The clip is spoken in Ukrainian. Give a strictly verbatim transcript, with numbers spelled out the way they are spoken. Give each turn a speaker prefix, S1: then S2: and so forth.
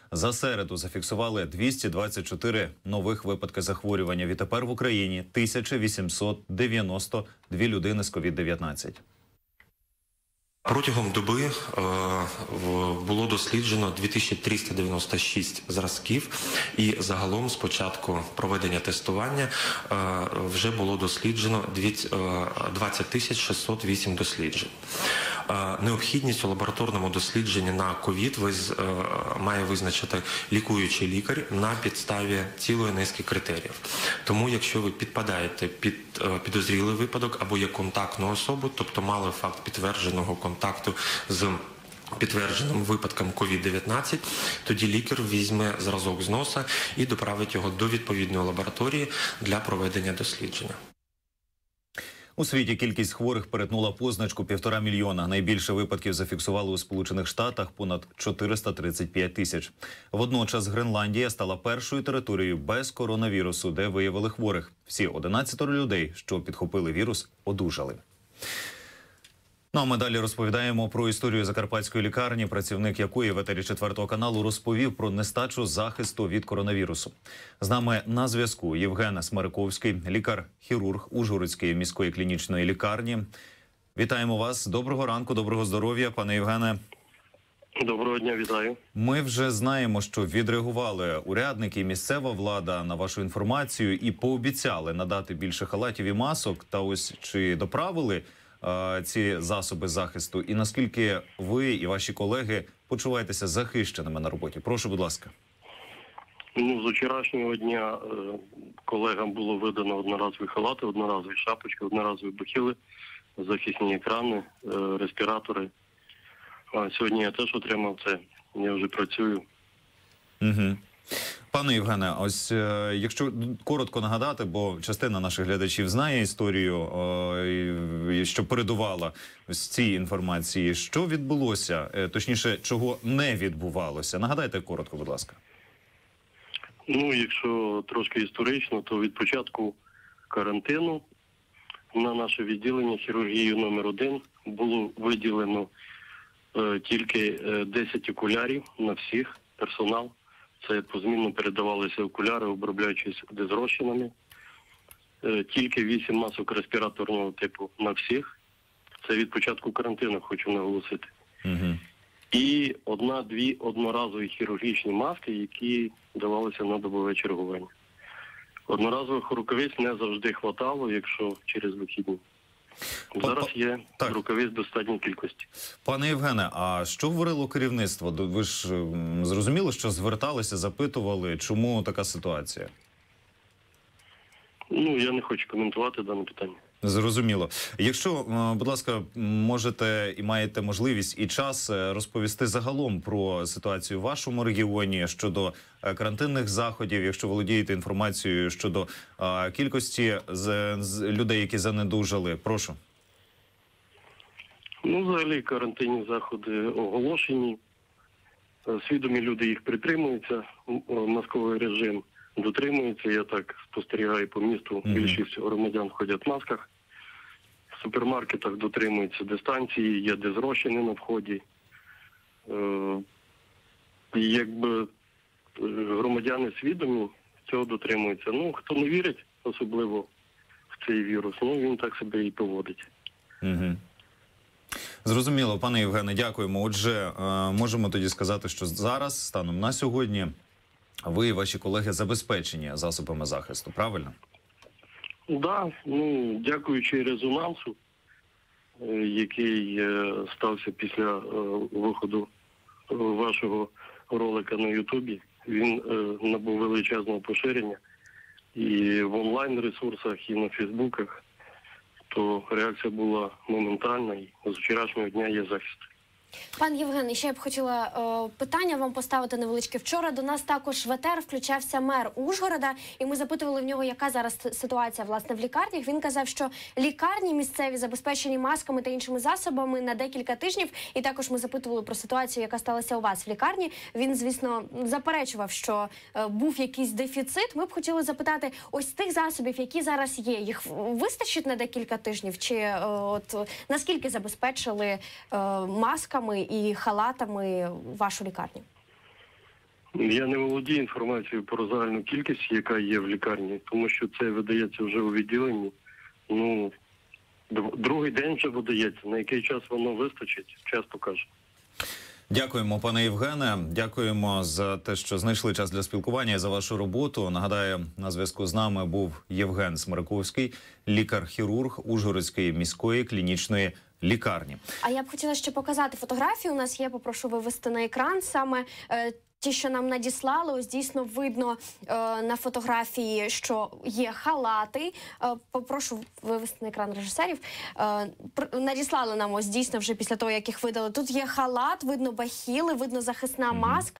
S1: За середу зафіксували двісті двадцять чотири нових випадки захворювання. Відтепер в Україні тисяча вісімсот дев'яносто дві людини з ковід дев'ятнадцять.
S2: Протягом доби е, було досліджено дві тисячі триста дев'яносто шість зразків, і загалом з початку проведення тестування е, вже було досліджено двадцять тисяч шістсот вісім досліджень. Е, необхідність у лабораторному дослідженні на ковід виз, е, має визначити лікуючий лікар на підставі цілої низки критеріїв. Тому, якщо ви підпадаєте під е, підозрілий випадок або є контактну особу, тобто мали факт підтвердженого контакту, контакту з підтвердженим випадком ковід дев'ятнадцять, тоді лікар візьме зразок з носа і доправить його до відповідної лабораторії для проведення дослідження.
S1: У світі кількість хворих перетнула позначку півтора мільйона. Найбільше випадків зафіксували у Сполучених Штатах – понад чотириста тридцять п'ять тисяч. Водночас Гренландія стала першою територією без коронавірусу, де виявили хворих. Всі одинадцятеро людей, що підхопили вірус, одужали. Ну а ми далі розповідаємо про історію закарпатської лікарні, працівник якої в етері четвертого каналу розповів про нестачу захисту від коронавірусу. З нами на зв'язку Євген Смариковський, лікар-хірург Ужгородської міської клінічної лікарні. Вітаємо вас. Доброго ранку, доброго здоров'я, пане Євгене.
S3: Доброго дня, вітаю.
S1: Ми вже знаємо, що відреагували урядники і місцева влада на вашу інформацію і пообіцяли надати більше халатів і масок. Та ось чи доправили ці засоби захисту, і наскільки ви і ваші колеги почуваєтеся захищеними на роботі? Прошу, будь ласка.
S3: Ну, з вчорашнього дня колегам було видано одноразові халати, одноразові шапочки, одноразові бахіли, захисні екрани, респіратори. А сьогодні я теж отримав це, я вже працюю.
S1: Угу. Пане Євгене, ось е, якщо коротко нагадати, бо частина наших глядачів знає історію, е, що передувала ось цій інформації, що відбулося, е, точніше, чого не відбувалося. Нагадайте коротко, будь ласка.
S3: Ну, якщо трошки історично, то від початку карантину на наше відділення хірургію номер один було виділено е, тільки е, десять окулярів на всіх, персонал. Це позмінно передавалися окуляри, обробляючись дезрозчинами. Е, тільки вісім масок респіраторного типу на всіх. Це від початку карантину, хочу наголосити.
S1: Угу.
S3: І одна-дві одноразові хірургічні маски, які давалися на добове чергування. Одноразових рукавиць не завжди хватало, якщо через вихідні. Зараз є так. рукавиць в достатній кількості.
S1: Пане Євгене, а що говорило керівництво? Ви ж зрозуміли, що зверталися, запитували, чому така ситуація?
S3: Ну, я не хочу коментувати дане питання.
S1: Зрозуміло. Якщо, будь ласка, можете і маєте можливість і час розповісти загалом про ситуацію в вашому регіоні щодо карантинних заходів, якщо володієте інформацією щодо а, кількості з, з людей, які занедужали, прошу.
S3: Ну, взагалі, карантинні заходи оголошені. Свідомі люди їх притримуються, масковий режим дотримується. Я так спостерігаю по місту. Mm-hmm. Більшість громадян ходять в масках. В супермаркетах дотримуються дистанції, є дезрозчини на вході. Е, якби громадяни свідомі цього дотримуються. Ну, хто не вірить особливо в цей вірус, ну він так себе і поводить.
S1: Mm-hmm. Зрозуміло, пане Євгене, дякуємо. Отже, можемо тоді сказати, що зараз, станом на сьогодні, ви і ваші колеги забезпечені засобами захисту, правильно?
S3: Так, да, ну, дякуючи резонансу, який стався після виходу вашого ролика на Ютубі, він набув величезного поширення і в онлайн-ресурсах, і на Фейсбуках, то реакція була моментальна, і з вчорашнього дня є захист.
S4: Пан Євген, ще я б хотіла е, питання вам поставити невеличке. Вчора до нас також в етер включався мер Ужгорода, і ми запитували в нього, яка зараз ситуація, власне, в лікарнях. Він казав, що лікарні місцеві забезпечені масками та іншими засобами на декілька тижнів. І також ми запитували про ситуацію, яка сталася у вас в лікарні. Він, звісно, заперечував, що е, був якийсь дефіцит. Ми б хотіли запитати, ось тих засобів, які зараз є, їх вистачить на декілька тижнів? Чи е, от наскільки забезпечили е, масками і халатами вашу лікарню?
S3: Я не володію інформацією про загальну кількість, яка є в лікарні, тому що це видається вже у відділенні. Ну, дв- другий день вже видається. На який час воно вистачить, час покаже.
S1: Дякуємо, пане Євгене. Дякуємо за те, що знайшли час для спілкування і за вашу роботу. Нагадаю, на зв'язку з нами був Євген Смираковський, лікар-хірург Ужгородської міської клінічної лікарні.
S4: А я б хотіла ще показати фотографію. У нас є, попрошу вивести на екран саме е, ті, що нам надіслали. Ось дійсно видно е, на фотографії, що є халати. Е, попрошу вивести на екран режисерів. Е, пр- надіслали нам ось дійсно вже після того, як їх видали. Тут є халат, видно бахіли, видно захисна маска.